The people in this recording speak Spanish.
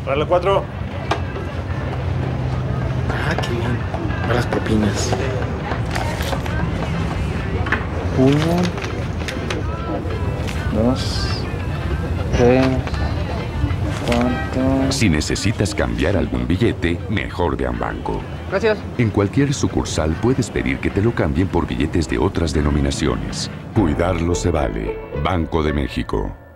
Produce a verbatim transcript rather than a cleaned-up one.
Para la cuatro. Ah, qué bien. Para las propinas. Uno, dos, tres, cuatro. Si necesitas cambiar algún billete, mejor ve a un banco. Gracias. En cualquier sucursal puedes pedir que te lo cambien por billetes de otras denominaciones. Cuidarlo se vale. Banco de México.